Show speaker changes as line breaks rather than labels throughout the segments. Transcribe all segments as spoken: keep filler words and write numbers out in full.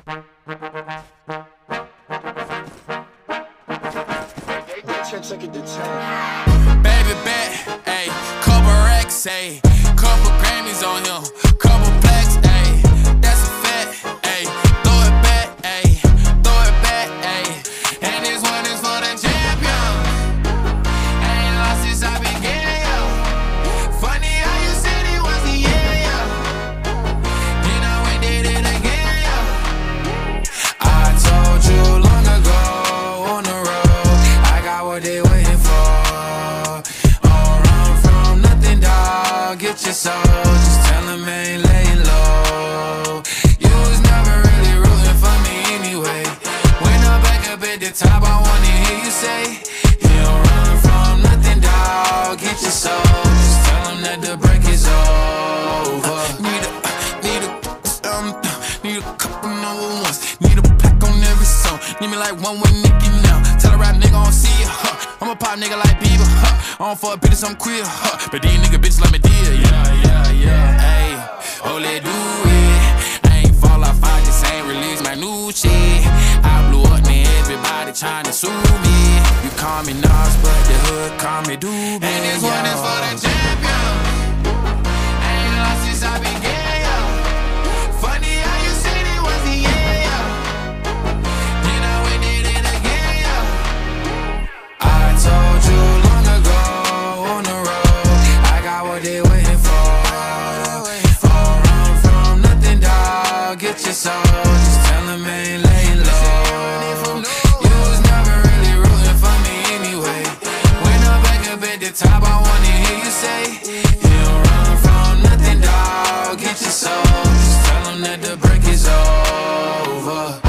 Baby bet, ayy, couple racks, ayy, couple Grammys on him, couple plaques, ayy, that's a fact, ayy, throw it back, ayy, throw it back, ayy, and this one is for the champion. Ain't lost since I began, yo. Funny how you said it was the year, yo. Then I went did it again, yo. I told you long ago on the road, I got what they waiting for. Get your soul, just tell him I ain't laying low. You was never really rooting for me anyway. When I'm back up at the top, I wanna hear you say, you don't run from nothing, dawg. Get your soul, just tell him that the break is over. Need a, need a, um, need a couple number ones. Need a pack on every song. Need me like one with Nicky now. Tell a rap nigga I don't see ya, huh. I'm a pop nigga like Bieber, huh. I don't fuck bitches, I'm queer, huh. But these nigga bitches let me deal, yeah, yeah, yeah. Ayy, oh, let do it. I ain't fall off, I just ain't release my new shit. I blew up, man, everybody tryna sue me. You call me Nas, but the hood call me Doobie. And this one is for the champion. Ain't lost since I began, yo. Funny how you said it was the year, yo. Then I went did it again, yo. I told you long ago on the road, I got what they waiting for. Don't run from nothing, dawg. Get your soul, just tell him I ain't laying low. You was never really rooting for me anyway. When I'm back up at the top, I wanna hear you say, you don't run from nothing, dawg. Get your soul, just tell him that the break is over.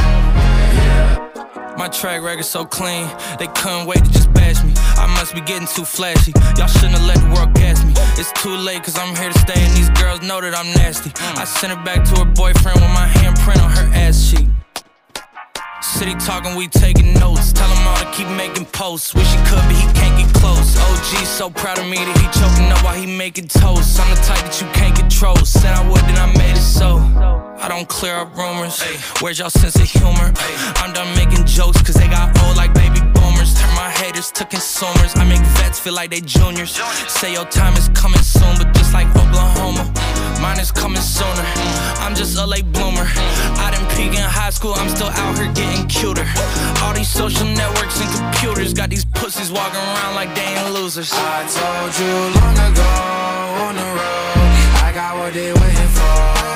My track record so clean, they couldn't wait to just bash me. I must be getting too flashy, y'all shouldn't have let the world gas me. It's too late cause I'm here to stay and these girls know that I'm nasty. I sent her back to her boyfriend with my handprint on her ass cheek. City talking, we taking notes. Tell him all to keep making posts. Wish he could, but he can't get close. O G so proud of me that he choking up while he making toast. I'm the type that you can't control. Said I would, then I made it so. I don't clear up rumors. Where's y'all sense of humor? I'm done making jokes cause they got old like baby boomers. Turn my haters to consumers. I make vets feel like they juniors. Say your time is coming soon, but just like Oklahoma, mine is coming sooner. I'm just a late bloomer. I didn't peak in high school, I'm still out here getting cuter. All these social networks and computers got these pussies walking around like they ain't losers.
I told you long ago on the road, I got what they waiting for.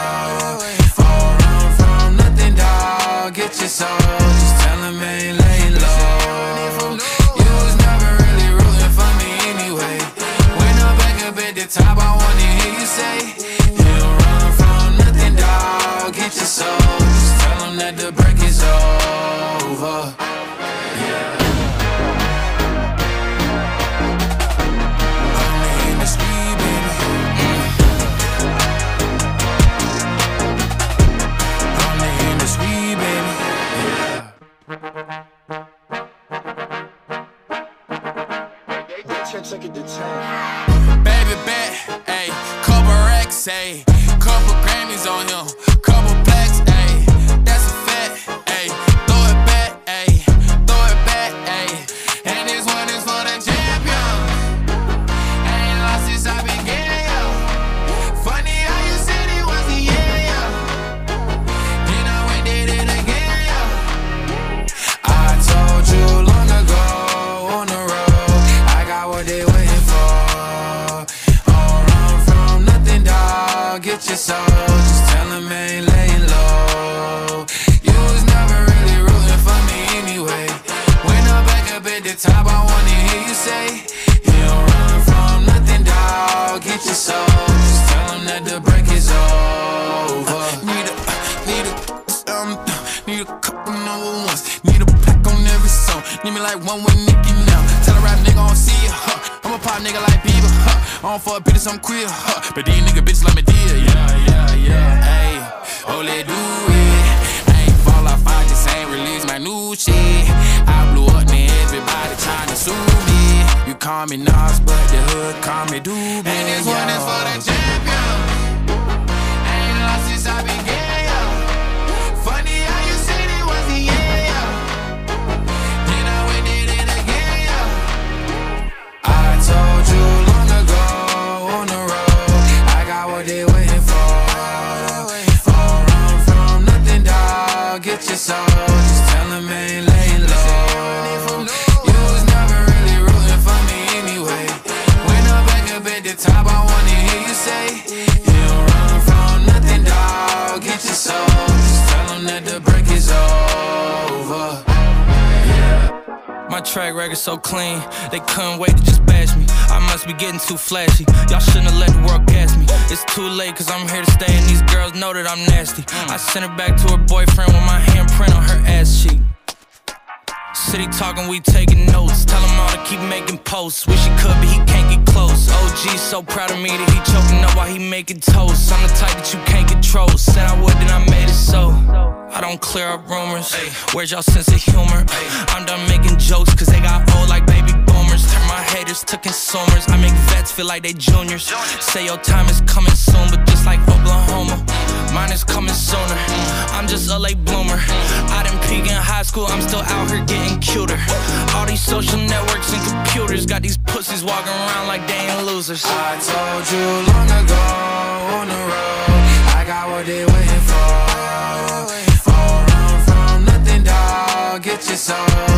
Don't run from nothing, dawg. Get your soul, just tell him I ain't laying low. You was never really rooting for me anyway. When I'm back up at the top, I wanna hear you say, you don't run from nothing, dawg. Get your soul, just tell him that the break is over. Yeah. Only in the street, baby. Only in the street, baby. Baby bet, ayy, couple racks, ayy, couple Grammys on him, couple plaques, ayy, that's a fact, ayy, throw it back, ayy, throw it back, ayy, and this one is for the champion. Ain't lost since I began, yo. Funny how you said it was the year, yo. Then I went did it again, yo. I told you long ago on the road, I got what they waiting for. Don't run from nothing, dawg. Get your soul, just tell him I ain't laying low. You was never really rooting for me anyway. When I'm back up at the top, I wanna hear you say, you don't run from nothing, dawg. Get your soul, just tell him that the break is over. Need a, need a, um, need a couple number ones. Need a pack on every song. Need me like one with Nicky now. Tell a rap nigga I don't see ya, huh. I'm a pop nigga like Bieber, huh. I don't fuck bitches, I'm queer, huh. But these nigga bitches let me deal, yeah, yeah, yeah. Ayy, oh, let do it. I ain't fall off, I just ain't release my new shit. I blew up, man, everybody tryna sue me. You call me Nas, but the hood call me Doobie. And this one is for the champion. Ain't lost since I began, yo. Funny how you get your soul. Just tell him I ain't laying low. You was never really rooting for me anyway. When I'm back up at the top, I wanna hear you say, you don't run from nothing, dawg. Get your soul. Just tell him that the break is over.
My track record so clean, they couldn't wait to just bash me. I must be getting too flashy. Y'all shouldn't have let the world gas me. It's too late, cause I'm here to stay, and these girls know that I'm nasty. I sent her back to her boyfriend with my handprint on her ass cheek. City talking, we taking notes. Tell him all to keep making posts. Wish he could, but he can't get close. O G so proud of me that he choking up while he making toast. I'm the type that you can't control. Said I would, then I made it so. I don't clear up rumors. Where's y'all sense of humor? I'm done making jokes cause they got old like baby boomers. Turn my haters to consumers. I make vets feel like they juniors. Say your time is coming soon, but just like Oklahoma, mine is coming sooner. I'm just a late bloomer. I didn't peak in high school, I'm still out here getting cuter. All these social networks and computers got these pussies walking around like they ain't losers.
I told you long ago on the road, I got what they waiting for. Get your soul.